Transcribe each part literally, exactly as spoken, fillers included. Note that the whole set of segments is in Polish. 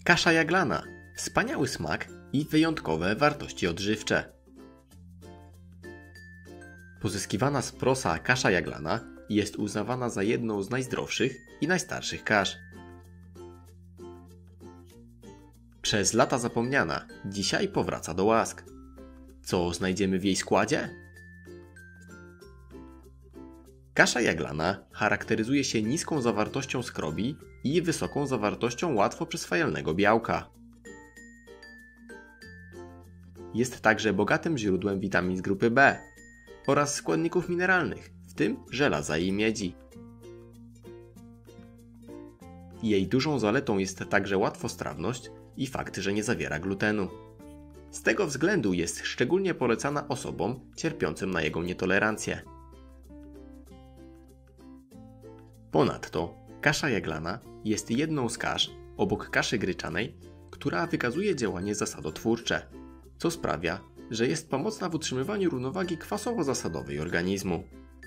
Kasza jaglana. Wspaniały smak i wyjątkowe wartości odżywcze. Pozyskiwana z prosa kasza jaglana jest uznawana za jedną z najzdrowszych i najstarszych kasz. Przez lata zapomniana, dzisiaj powraca do łask. Co znajdziemy w jej składzie? Kasza jaglana charakteryzuje się niską zawartością skrobi i wysoką zawartością łatwo przyswajalnego białka. Jest także bogatym źródłem witamin z grupy B oraz składników mineralnych, w tym żelaza i miedzi. Jej dużą zaletą jest także łatwostrawność i fakt, że nie zawiera glutenu. Z tego względu jest szczególnie polecana osobom cierpiącym na jego nietolerancję. Ponadto kasza jaglana jest jedną z kasz, obok kaszy gryczanej, która wykazuje działanie zasadotwórcze, co sprawia, że jest pomocna w utrzymywaniu równowagi kwasowo-zasadowej organizmu.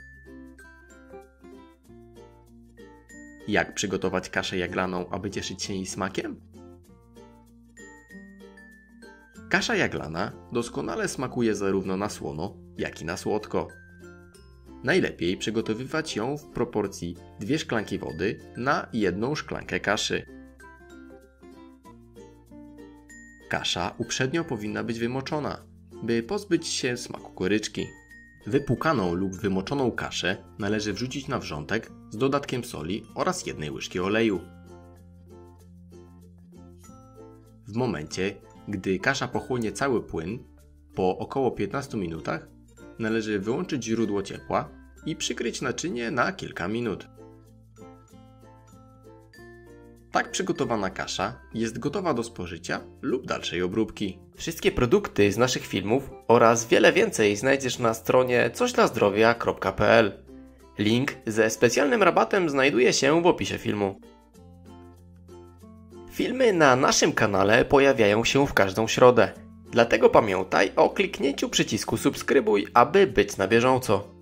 Jak przygotować kaszę jaglaną, aby cieszyć się jej smakiem? Kasza jaglana doskonale smakuje zarówno na słono, jak i na słodko. Najlepiej przygotowywać ją w proporcji dwie szklanki wody na jedną szklankę kaszy. Kasza uprzednio powinna być wymoczona, by pozbyć się smaku goryczki. Wypłukaną lub wymoczoną kaszę należy wrzucić na wrzątek z dodatkiem soli oraz jednej łyżki oleju. W momencie, gdy kasza pochłonie cały płyn, po około piętnastu minutach należy wyłączyć źródło ciepła i przykryć naczynie na kilka minut. Tak przygotowana kasza jest gotowa do spożycia lub dalszej obróbki. Wszystkie produkty z naszych filmów oraz wiele więcej znajdziesz na stronie coś dla zdrowia kropka p l. Link ze specjalnym rabatem znajduje się w opisie filmu. Filmy na naszym kanale pojawiają się w każdą środę. Dlatego pamiętaj o kliknięciu przycisku subskrybuj, aby być na bieżąco.